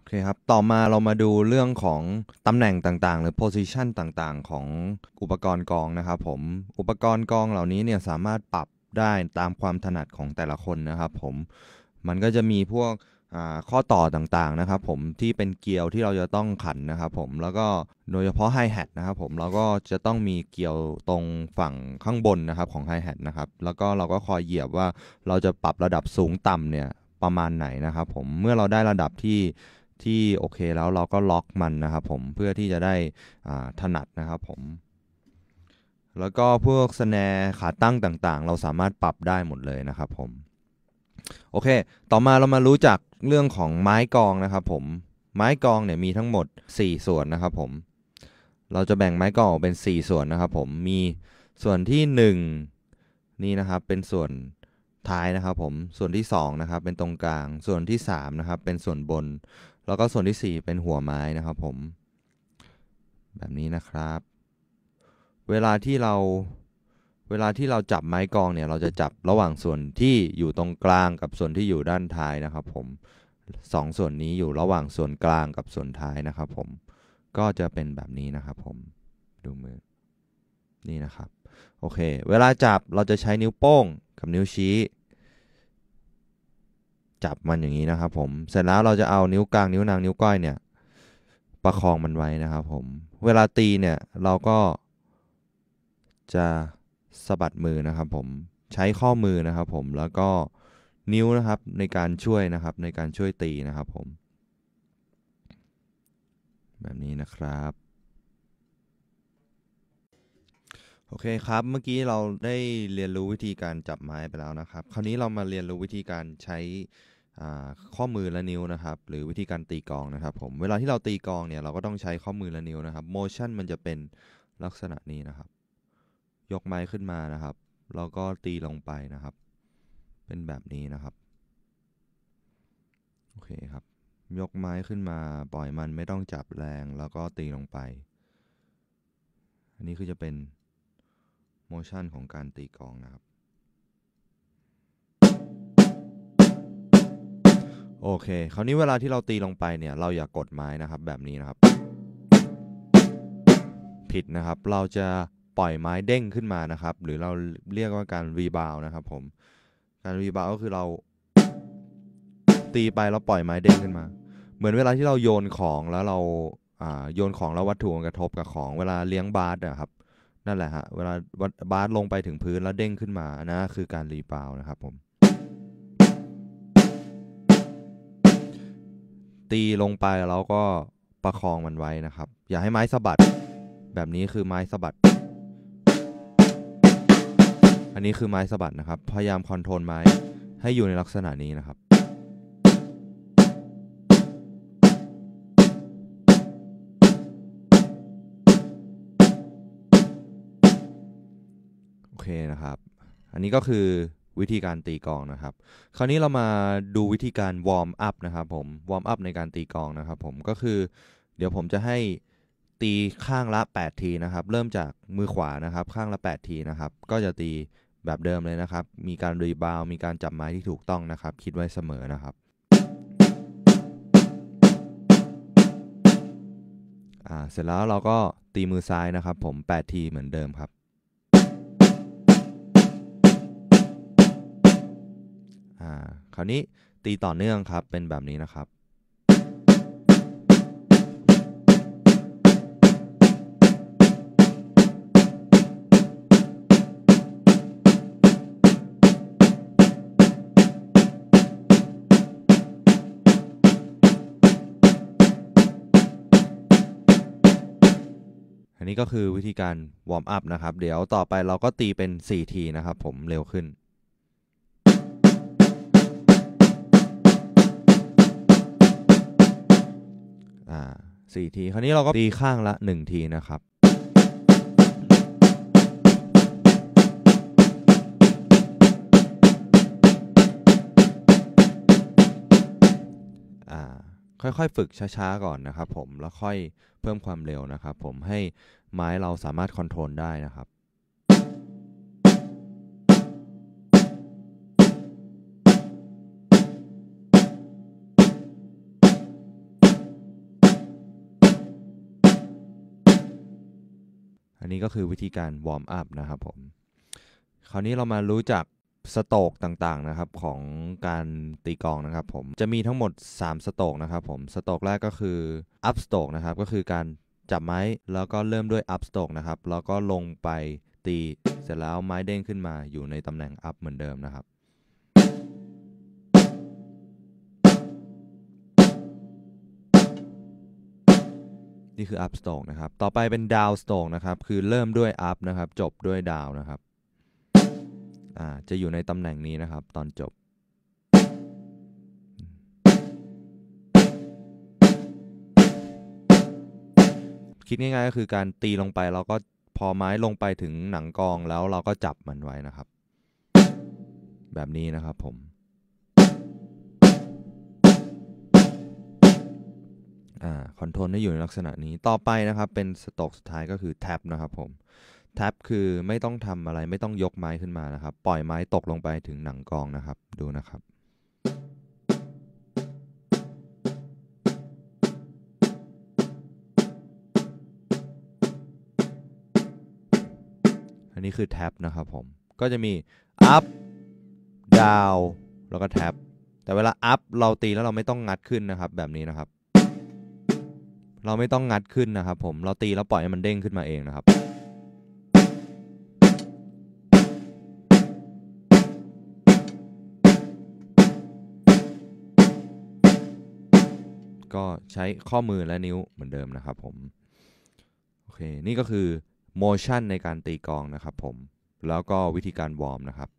เคครับต่อมาเรามาดูเรื่องของตำแหน่งต่างๆหรือ position ต่างๆของอุปกรณ์กลองนะครับผมอุปกรณ์กลองเหล่านี้เนี่ยสามารถปรับได้ตามความถนัดของแต่ละคนนะครับผมมันก็จะมีพวกข้อต่อต่างๆนะครับผมที่เป็นเกลียวที่เราจะต้องขันนะครับผมแล้วก็โดยเฉพาะไฮแฮทนะครับผมเราก็จะต้องมีเกลียวตรงฝั่งข้างบนนะครับของไฮแฮทนะครับแล้วก็เราก็คอยเหยียบว่าเราจะปรับระดับสูงต่ำเนี่ยประมาณไหนนะครับผมเมื่อเราได้ระดับที่โอเคแล้วเราก็ล็อกมันนะครับผมเพื่อที่จะได้ถนัดนะครับผมแล้วก็พวกสแนร์ขาตั้งต่างๆเราสามารถปรับได้หมดเลยนะครับผมโอเคต่อมาเรามารู้จักเรื่องของไม้กลองนะครับผมไม้กลองเนี่ยมีทั้งหมด4ส่วนนะครับผมเราจะแบ่งไม้กลองออกเป็น4ส่วนนะครับผมมีส่วนที่1นี่นะครับเป็นส่วนท้ายนะครับผมส่วนที่2นะครับเป็นตรงกลางส่วนที่3นะครับเป็นส่วนบนแล้วก็ส่วนที่4เป็นหัวไม้นะครับผมแบบนี้นะครับเวลาที่เราเวลาที่เราจับไม้กลองเนี่ยเราจะจับระหว่างส่วนที่อยู่ตรงกลางกับส่วนที่อยู่ด้านท้ายนะครับผม2ส่วนนี้อยู่ระหว่างส่วนกลางกับส่วนท้ายนะครับผมก็จะเป็นแบบนี้นะครับผมดูมือนี่นะครับโอเคเวลาจับเราจะใช้นิ้วโป้งกับนิ้วชี้จับมันอย่างนี้นะครับผมเสร็จแล้วเราจะเอานิ้วกลางนิ้วนางนิ้วก้อยเนี่ยประคองมันไว้นะครับผมเวลาตีเนี่ยเราก็จะสะบัดมือนะครับผมใช้ข้อมือนะครับผมแล้วก็นิ้วนะครับในการช่วยนะครับในการช่วยตีนะครับผมแบบนี้นะครับโอเคครับเมื่อกี้เราได้เรียนรู้วิธีการจับไม้ไปแล้วนะครับคราวนี้เรามาเรียนรู้วิธีการใช้ข้อมือและนิ้วนะครับหรือวิธีการตีกลองนะครับผมเวลาที่เราตีกลองเนี่ยเราก็ต้องใช้ข้อมือและนิ้วนะครับ motion มันจะเป็นลักษณะนี้นะครับยกไม้ขึ้นมานะครับแล้วก็ตีลงไปนะครับเป็นแบบนี้นะครับโอเคครับยกไม้ขึ้นมาปล่อยมันไม่ต้องจับแรงแล้วก็ตีลงไปอันนี้คือจะเป็น motion ของการตีกลองนะครับโอเคคราวนี้เวลาที่เราตีลงไปเนี่ยเราอย่ากกดไม้นะครับแบบนี้นะครับผิดนะครับเราจะปล่อยไม้เด้งขึ้นมานะครับหรือเราเรียกว่าการรีบาวนะครับผมการรีบาวก็คือเราตีไปแล้วปล่อยไม้เด้งขึ้นมาเหมือนเวลาที่เราโยนของแล้วเราโยนของแล้ววัตถุมันกระทบกับของเวลาเลี้ยงบาสนะครับนั่นแหละฮะเวลาบาสลงไปถึงพื้นแล้วเด้งขึ้นมานะคือการรีบาวนะครับผมตีลงไปแล้วก็ประคองมันไว้นะครับอย่าให้ไม้สะบัดแบบนี้คือไม้สะบัดอันนี้คือไม้สะบัดนะครับพยายามคอนโทรลไม้ให้อยู่ในลักษณะนี้นะครับโอเคนะครับอันนี้ก็คือวิธีการตีกลองนะครับคราวนี้เรามาดูวิธีการวอร์มอัพนะครับผมวอร์มอัพในการตีกลองนะครับผมก็คือเดี๋ยวผมจะให้ตีข้างละ8ทีนะครับเริ่มจากมือขวานะครับข้างละ8ทีนะครับก็จะตีแบบเดิมเลยนะครับมีการรีบาวมีการจับไม้ที่ถูกต้องนะครับคิดไว้เสมอนะครับเสร็จแล้วเราก็ตีมือซ้ายนะครับผม8ทีเหมือนเดิมครับคราวนี้ตีต่อเนื่องครับเป็นแบบนี้นะครับอันนี้ก็คือวิธีการวอร์มอัพนะครับเดี๋ยวต่อไปเราก็ตีเป็น4ทีนะครับผมเร็วขึ้น4ทีคราวนี้เราก็ตีข้างละ1ทีนะครับค่อยๆฝึกช้าๆก่อนนะครับผมแล้วค่อยเพิ่มความเร็วนะครับผมให้ไม้เราสามารถคอนโทรลได้นะครับนนี้ก็คือวิธีการวอร์มอัพนะครับผมคราวนี้เรามารู้จักสโตรกต่างๆนะครับของการตีกลองนะครับผมจะมีทั้งหมด3สโตรกนะครับผมสโตรกแรกก็คือ up stroke นะครับก็คือการจับไม้แล้วก็เริ่มด้วย up stroke นะครับแล้วก็ลงไปตีเสร็จแล้วไม้เด้งขึ้นมาอยู่ในตำแหน่ง up เหมือนเดิมนะครับนี่คือ up stroke นะครับต่อไปเป็น down stroke นะครับคือเริ่มด้วย up นะครับจบด้วย down นะครับจะอยู่ในตำแหน่งนี้นะครับตอนจบคิดง่ายๆก็คือการตีลงไปแล้วก็พอไม้ลงไปถึงหนังกลองแล้วเราก็จับมันไว้นะครับแบบนี้นะครับผมคอนโทรลได้อยู่ในลักษณะนี้ต่อไปนะครับเป็นสโตรกสุดท้ายก็คือแท็บนะครับผมแท็บคือไม่ต้องทำอะไรไม่ต้องยกไม้ขึ้นมานะครับปล่อยไม้ตกลงไปถึงหนังกลองนะครับดูนะครับอันนี้คือแท็บนะครับผมก็จะมี up down แล้วก็แท็บแต่เวลา up เราตีแล้วเราไม่ต้องงัดขึ้นนะครับแบบนี้นะครับเราไม่ต้องงัดขึ้นนะครับผมเราตีแล้วปล่อยให้มันเด้งขึ้นมาเองนะครับก็ใช้ข้อมือและนิ้วเหมือนเดิมนะครับผมโอเคนี่ก็คือ motion ในการตีกลองนะครับผมแล้วก็วิธีการวอร์มนะครับ